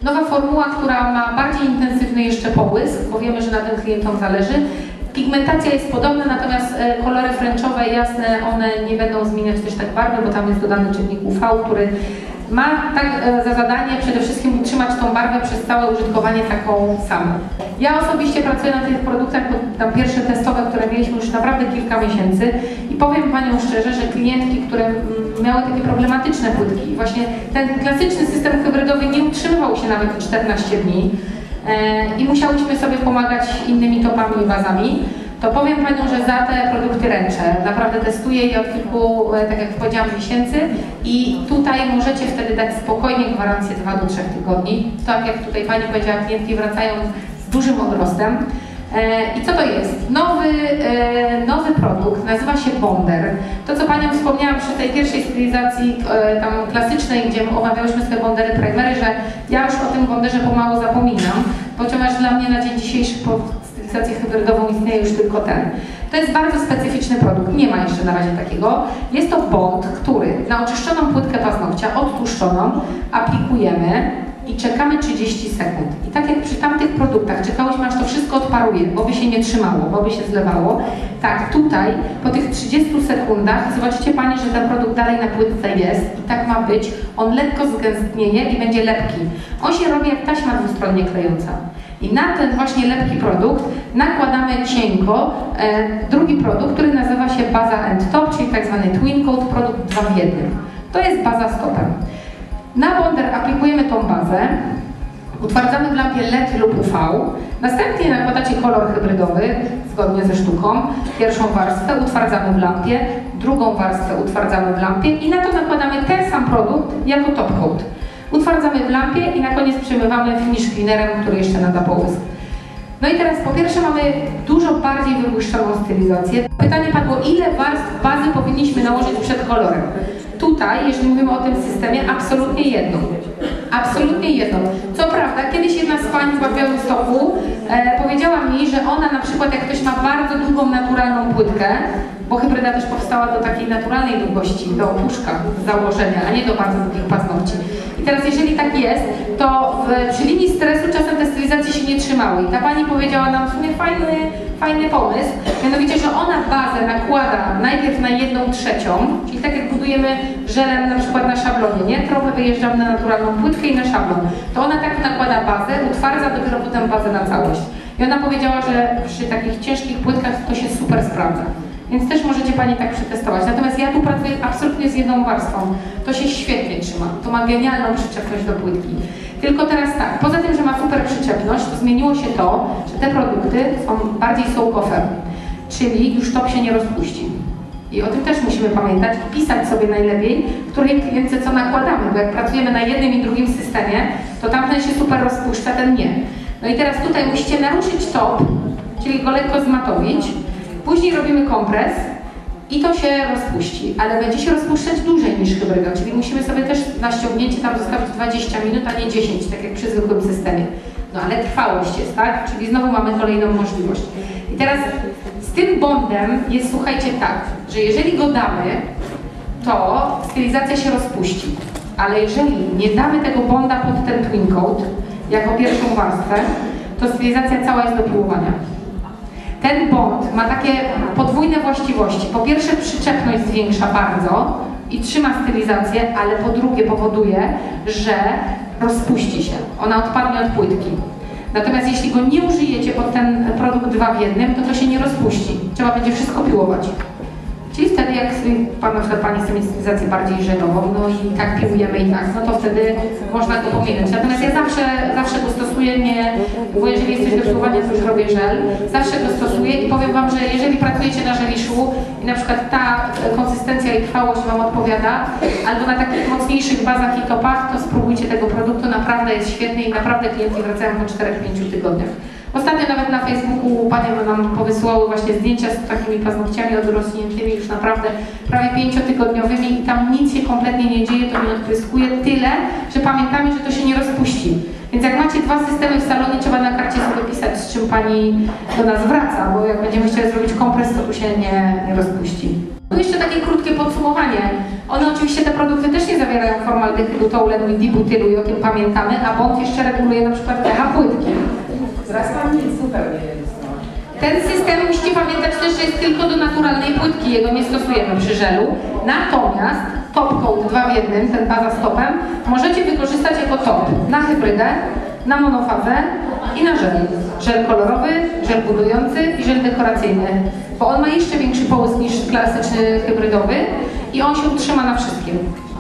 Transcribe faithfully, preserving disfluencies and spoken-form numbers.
Nowa formuła, która ma bardziej intensywny jeszcze pobłysk, bo wiemy, że na tym klientom zależy. Pigmentacja jest podobna, natomiast kolory fręczowe, jasne, one nie będą zmieniać też tak barwy, bo tam jest dodany czynnik U V, który ma tak za zadanie przede wszystkim utrzymać tą barwę przez całe użytkowanie taką samą. Ja osobiście pracuję na tych produktach, bo tam pierwsze testowe, które mieliśmy już naprawdę kilka miesięcy i powiem Panią szczerze, że klientki, które miały takie problematyczne płytki, właśnie ten klasyczny system hybrydowy nie utrzymywał się nawet czternaście dni e, i musiałyśmy sobie pomagać innymi topami i bazami. To powiem Panią, że za te produkty ręczę. Naprawdę testuję je od kilku, tak jak powiedziałam, miesięcy i tutaj możecie wtedy dać spokojnie gwarancję dwa do trzech tygodni. Tak jak tutaj Pani powiedziała, klientki wracają z dużym odrostem. I co to jest? Nowy, nowy produkt, nazywa się Bonder. To, co Panią wspomniałam przy tej pierwszej stylizacji tam klasycznej, gdzie omawiałyśmy sobie bondery, primery, że ja już o tym bonderze pomału zapominam, ponieważ dla mnie na dzień dzisiejszy po stylizację hybrydową istnieje już tylko ten. To jest bardzo specyficzny produkt, nie ma jeszcze na razie takiego. Jest to bond, który na oczyszczoną płytkę paznokcia, odtłuszczoną, aplikujemy i czekamy trzydzieści sekund. I tak jak przy tamtych produktach czekałyśmy, aż to wszystko odparuje, bo by się nie trzymało, bo by się zlewało. Tak, tutaj po tych trzydziestu sekundach zobaczycie Pani, że ten produkt dalej na płytce jest i tak ma być. On lekko zgęstnieje i będzie lepki. On się robi jak taśma dwustronnie klejąca. I na ten właśnie lepki produkt nakładamy cienko e, drugi produkt, który nazywa się baza and top, czyli tak zwany twin coat, produkt dwa w jednym. To jest baza z topem. Na bonder aplikujemy tą bazę, utwardzamy w lampie L E D lub U V, następnie nakładacie kolor hybrydowy zgodnie ze sztuką, pierwszą warstwę utwardzamy w lampie, drugą warstwę utwardzamy w lampie i na to nakładamy ten sam produkt jako top coat. Utwardzamy w lampie i na koniec przemywamy finish cleanerem, który jeszcze nada połysk. No i teraz po pierwsze mamy dużo bardziej wybłyszczoną stylizację. Pytanie padło, ile warstw bazy powinniśmy nałożyć przed kolorem? Tutaj, jeżeli mówimy o tym systemie, absolutnie jedną. Absolutnie jedną. Co prawda, kiedyś jedna z Pań w Białymstoku e, powiedziała mi, że ona na przykład, jak ktoś ma bardzo długą, naturalną płytkę, bo hybryda też powstała do takiej naturalnej długości, do opuszka z założenia, a nie do bardzo długich paznokci. I teraz, jeżeli tak jest, to w, przy linii stresu czasem te stylizacje się nie trzymały. I ta Pani powiedziała nam w sumie fajny, fajny pomysł, mianowicie, że ona bazę nakłada najpierw na jedną trzecią, czyli tak jak budujemy żelem na przykład na szablonie, nie? Trochę wyjeżdżam na naturalną płytkę i na szablon. To ona tak nakłada bazę, utwardza dopiero potem bazę na całość. I ona powiedziała, że przy takich ciężkich płytkach to się super sprawdza. Więc też możecie Pani tak przetestować. Natomiast ja tu pracuję absolutnie z jedną warstwą. To się świetnie trzyma. To ma genialną przyczepność do płytki. Tylko teraz tak, poza tym, że ma super przyczepność, to zmieniło się to, że te produkty są bardziej soak-offer, czyli już top się nie rozpuści. I o tym też musimy pamiętać i pisać sobie najlepiej, której klientce co nakładamy, bo jak pracujemy na jednym i drugim systemie, to tamten się super rozpuszcza, ten nie. No i teraz tutaj musicie naruszyć top, czyli go lekko zmatowić. Później robimy kompres i to się rozpuści, ale będzie się rozpuszczać dłużej niż hybryda, czyli musimy sobie też na ściągnięcie tam zostawić dwadzieścia minut, a nie dziesięć, tak jak przy zwykłym systemie. No ale trwałość jest, tak? Czyli znowu mamy kolejną możliwość. I teraz z tym bondem jest, słuchajcie, tak, że jeżeli go damy, to stylizacja się rozpuści, ale jeżeli nie damy tego bonda pod ten twin coat, jako pierwszą warstwę, to stylizacja cała jest do piłowania. Ten bond ma takie podwójne właściwości. Po pierwsze, przyczepność zwiększa bardzo i trzyma stylizację, ale po drugie powoduje, że rozpuści się. Ona odpadnie od płytki. Natomiast jeśli go nie użyjecie pod ten produkt dwa w jednym, to to się nie rozpuści. Trzeba będzie wszystko piłować. Czyli wtedy, jak pan, na przykład Pani chce mieć stylizację bardziej żelową, no i tak piłujemy i tak, no to wtedy można go pominąć. Natomiast ja zawsze, zawsze go stosuję, nie, bo jeżeli jesteś do piłowania, to już robię żel, zawsze go stosuję i powiem Wam, że jeżeli pracujecie na żeliszu i na przykład ta konsystencja i trwałość Wam odpowiada, albo na takich mocniejszych bazach i topach, to spróbujcie tego produktu, naprawdę jest świetny i naprawdę klienci wracają po czterech do pięciu tygodniach. Ostatnio nawet na Facebooku Panie nam powysyłały właśnie zdjęcia z takimi paznokciami odrośniętymi już naprawdę prawie pięciotygodniowymi i tam nic się kompletnie nie dzieje, to nie odpryskuje tyle, że pamiętamy, że to się nie rozpuści. Więc jak macie dwa systemy w salonie, trzeba na karcie sobie pisać, z czym Pani do nas wraca, bo jak będziemy chcieli zrobić kompres, to tu się nie, nie rozpuści. Tu jeszcze takie krótkie podsumowanie. One oczywiście, te produkty też nie zawierają formaldehydu, toulenu i dibutylu i o tym pamiętamy, a błąd jeszcze reguluje na przykład pH płytki. Zaraz tam nic zupełnie jest. Ten system, musicie pamiętać też, że jest tylko do naturalnej płytki, jego nie stosujemy przy żelu. Natomiast top coat dwa w jednym, ten baza z topem, możecie wykorzystać jako top na hybrydę, na monofazę i na żel. Żel kolorowy, żel budujący i żel dekoracyjny, bo on ma jeszcze większy połysk niż klasyczny hybrydowy i on się utrzyma na wszystkim.